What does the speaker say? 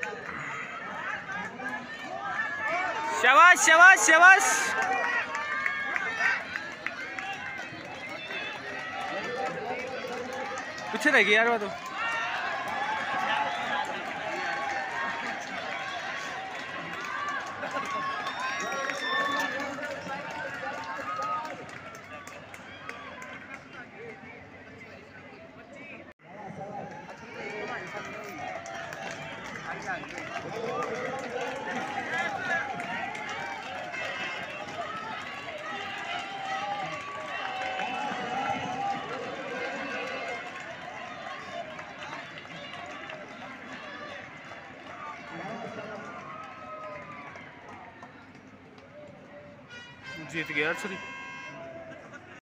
शाबाश शाबाश शाबाश। पीछे रह गई यार वो तो। जीत गया सॉरी।